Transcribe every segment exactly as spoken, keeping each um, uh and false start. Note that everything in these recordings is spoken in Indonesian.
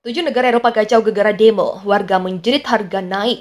Tujuh negara Eropa kacau gegara demo, warga menjerit harga naik.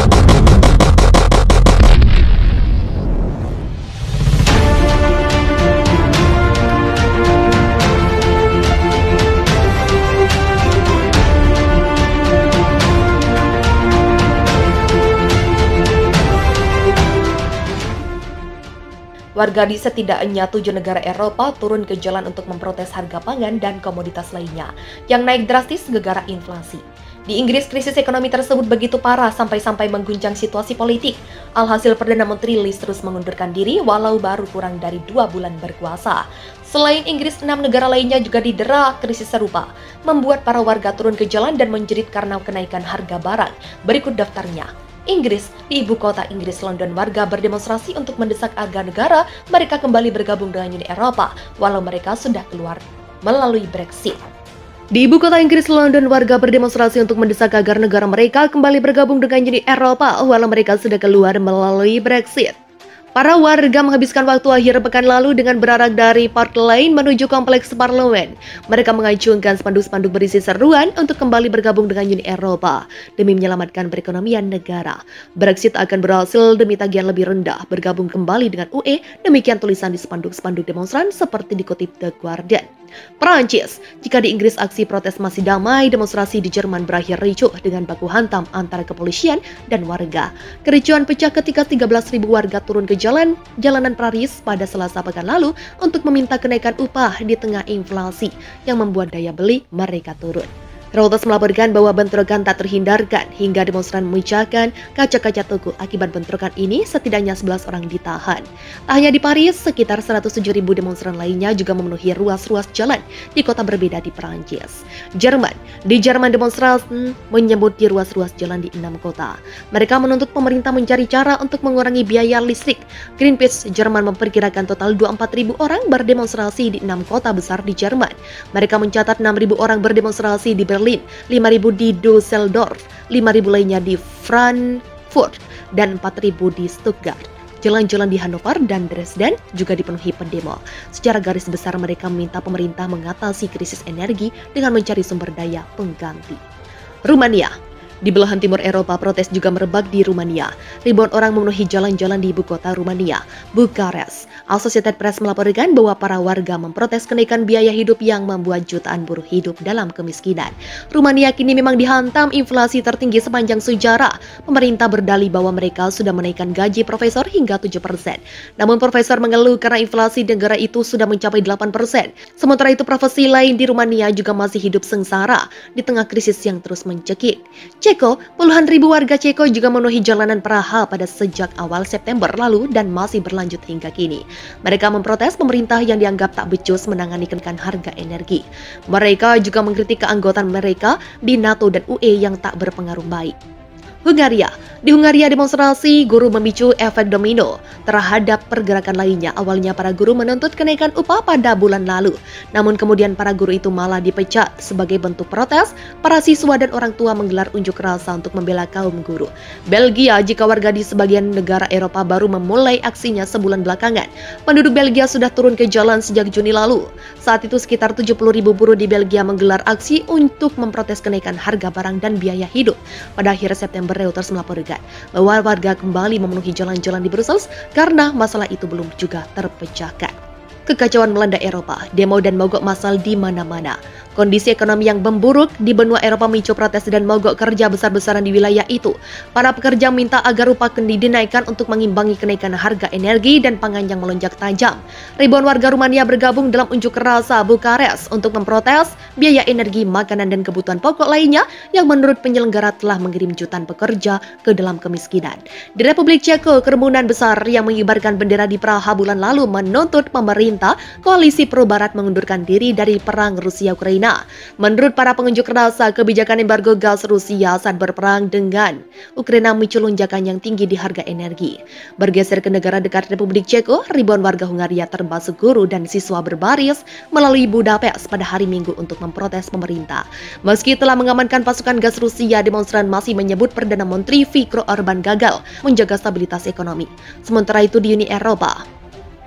Warga di setidaknya tujuh negara Eropa turun ke jalan untuk memprotes harga pangan dan komoditas lainnya yang naik drastis gegara inflasi. Di Inggris, krisis ekonomi tersebut begitu parah sampai-sampai mengguncang situasi politik. Alhasil, Perdana Menteri Liz terus mengundurkan diri walau baru kurang dari dua bulan berkuasa. Selain Inggris, enam negara lainnya juga didera krisis serupa, membuat para warga turun ke jalan dan menjerit karena kenaikan harga barang. Berikut daftarnya. Inggris, di ibu kota Inggris, London, warga berdemonstrasi untuk mendesak agar negara mereka kembali bergabung dengan Uni Eropa, walau mereka sudah keluar melalui Brexit. Di ibu kota Inggris, London, warga berdemonstrasi untuk mendesak agar negara mereka kembali bergabung dengan Uni Eropa, walau mereka sudah keluar melalui Brexit. Para warga menghabiskan waktu akhir pekan lalu dengan berarak dari Park Lane menuju kompleks parlemen. Mereka mengacungkan spanduk-spanduk berisi seruan untuk kembali bergabung dengan Uni Eropa demi menyelamatkan perekonomian negara. Brexit akan berhasil demi tagihan lebih rendah, bergabung kembali dengan U E, demikian tulisan di spanduk-spanduk demonstran seperti dikutip The Guardian. Perancis, jika di Inggris aksi protes masih damai, demonstrasi di Jerman berakhir ricuh dengan baku hantam antara kepolisian dan warga. Kericuan pecah ketika tiga belas ribu warga turun ke jalan jalanan Paris pada Selasa pekan lalu untuk meminta kenaikan upah di tengah inflasi yang membuat daya beli mereka turun. Reuters melaporkan bahwa bentrokan tak terhindarkan hingga demonstran memecahkan kaca-kaca toko. Akibat bentrokan ini, setidaknya sebelas orang ditahan. Tak hanya di Paris, sekitar seratus tujuh ribu demonstran lainnya juga memenuhi ruas-ruas jalan di kota berbeda di Perancis. Jerman, di Jerman demonstran menyebut di ruas-ruas jalan di enam kota. Mereka menuntut pemerintah mencari cara untuk mengurangi biaya listrik. Greenpeace Jerman memperkirakan total dua puluh empat ribu orang berdemonstrasi di enam kota besar di Jerman. Mereka mencatat enam ribu orang berdemonstrasi di Berlin, lima ribu di Düsseldorf, lima ribu lainnya di Frankfurt, dan empat ribu di Stuttgart. Jalan-jalan di Hannover dan Dresden juga dipenuhi pendemo. Secara garis besar mereka meminta pemerintah mengatasi krisis energi dengan mencari sumber daya pengganti. Rumania. Di belahan timur Eropa, protes juga merebak di Rumania. Ribuan orang memenuhi jalan-jalan di ibu kota Rumania, Bukares. Associated Press melaporkan bahwa para warga memprotes kenaikan biaya hidup yang membuat jutaan buruh hidup dalam kemiskinan. Rumania kini memang dihantam inflasi tertinggi sepanjang sejarah. Pemerintah berdalih bahwa mereka sudah menaikkan gaji profesor hingga tujuh persen. Namun profesor mengeluh karena inflasi negara itu sudah mencapai delapan persen. Sementara itu profesi lain di Rumania juga masih hidup sengsara di tengah krisis yang terus mencekik. Ceko, puluhan ribu warga Ceko juga memenuhi jalanan Praha pada sejak awal September lalu dan masih berlanjut hingga kini. Mereka memprotes pemerintah yang dianggap tak becus menangani kenaikan harga energi. Mereka juga mengkritik keanggotaan mereka di NATO dan U E yang tak berpengaruh baik. Hungaria. Di Hungaria, demonstrasi guru memicu efek domino terhadap pergerakan lainnya. Awalnya para guru menuntut kenaikan upah pada bulan lalu. Namun kemudian para guru itu malah dipecat. Sebagai bentuk protes, para siswa dan orang tua menggelar unjuk rasa untuk membela kaum guru. Belgia, jika warga di sebagian negara Eropa baru memulai aksinya sebulan belakangan. Penduduk Belgia sudah turun ke jalan sejak Juni lalu. Saat itu sekitar tujuh puluh ribu buruh di Belgia menggelar aksi untuk memprotes kenaikan harga barang dan biaya hidup. Pada akhir September, Reuters melaporkan bahwa warga kembali memenuhi jalan-jalan di Brussels karena masalah itu belum juga terpecahkan. Kekacauan melanda Eropa, demo dan mogok massal di mana-mana. Kondisi ekonomi yang memburuk di benua Eropa memicu protes dan mogok kerja besar-besaran di wilayah itu. Para pekerja minta agar upah dinaikkan untuk mengimbangi kenaikan harga energi dan pangan yang melonjak tajam. Ribuan warga Rumania bergabung dalam unjuk rasa Bukares untuk memprotes biaya energi, makanan, dan kebutuhan pokok lainnya yang menurut penyelenggara telah mengirim jutaan pekerja ke dalam kemiskinan. Di Republik Ceko, kerumunan besar yang mengibarkan bendera di Praha bulan lalu menuntut pemerintah koalisi pro-barat mengundurkan diri dari perang Rusia-Ukraina. Menurut para pengunjuk rasa, kebijakan embargo gas Rusia saat berperang dengan Ukraina memicu lonjakan yang tinggi di harga energi. Bergeser ke negara dekat Republik Ceko, ribuan warga Hungaria termasuk guru dan siswa berbaris melalui Budapest pada hari Minggu untuk memprotes pemerintah. Meski telah mengamankan pasukan gas Rusia, demonstran masih menyebut Perdana Menteri Viktor Orban gagal menjaga stabilitas ekonomi. Sementara itu di Uni Eropa,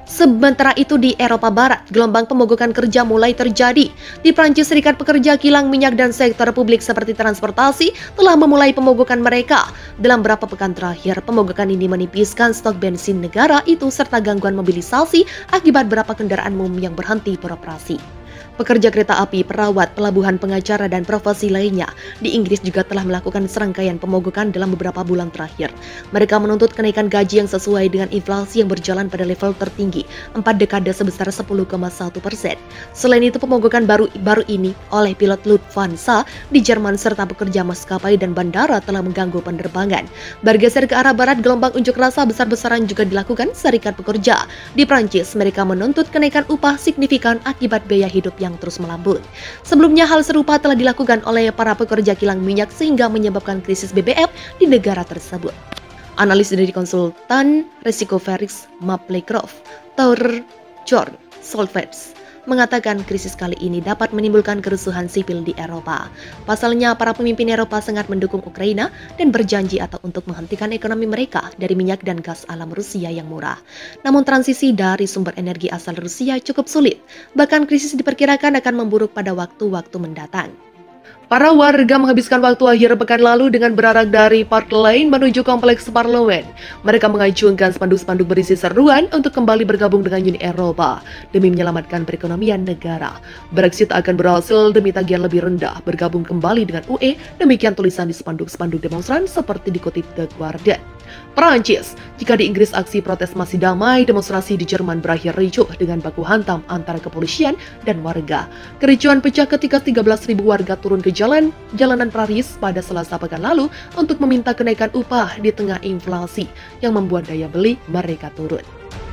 Sementara itu di Eropa Barat, gelombang pemogokan kerja mulai terjadi. Di Prancis, Serikat Pekerja Kilang Minyak dan sektor publik seperti transportasi telah memulai pemogokan mereka. Dalam beberapa pekan terakhir, pemogokan ini menipiskan stok bensin negara itu serta gangguan mobilisasi akibat beberapa kendaraan umum yang berhenti beroperasi. Pekerja kereta api, perawat, pelabuhan, pengacara, dan profesi lainnya di Inggris juga telah melakukan serangkaian pemogokan dalam beberapa bulan terakhir. Mereka menuntut kenaikan gaji yang sesuai dengan inflasi yang berjalan pada level tertinggi empat dekade sebesar sepuluh koma satu persen. Selain itu, pemogokan baru baru ini oleh pilot Lufthansa di Jerman serta pekerja maskapai dan bandara telah mengganggu penerbangan. Bergeser ke arah barat, gelombang unjuk rasa besar-besaran juga dilakukan Serikat Pekerja. Di Prancis, mereka menuntut kenaikan upah signifikan akibat biaya hidup yang yang terus melambung. Sebelumnya hal serupa telah dilakukan oleh para pekerja kilang minyak sehingga menyebabkan krisis B B M di negara tersebut. Analis dari konsultan risiko Felix Maplecroft, Tour John Solfeds, mengatakan krisis kali ini dapat menimbulkan kerusuhan sipil di Eropa. Pasalnya, para pemimpin Eropa sangat mendukung Ukraina dan berjanji atau untuk menghentikan ekonomi mereka dari minyak dan gas alam Rusia yang murah. Namun transisi dari sumber energi asal Rusia cukup sulit. Bahkan krisis diperkirakan akan memburuk pada waktu-waktu mendatang. Para warga menghabiskan waktu akhir pekan lalu dengan berarah dari Park Lane menuju kompleks parlemen. Mereka mengacungkan spanduk-spanduk berisi seruan untuk kembali bergabung dengan Uni Eropa demi menyelamatkan perekonomian negara. Brexit akan berhasil demi tagihan lebih rendah bergabung kembali dengan U E, demikian tulisan di spanduk-spanduk demonstran seperti dikutip The Guardian. Perancis, jika di Inggris aksi protes masih damai, demonstrasi di Jerman berakhir ricuh dengan baku hantam antara kepolisian dan warga. Kericuan pecah ketika tiga belas ribu warga turun ke jalan jalanan Paris pada Selasa pekan lalu untuk meminta kenaikan upah di tengah inflasi yang membuat daya beli mereka turun.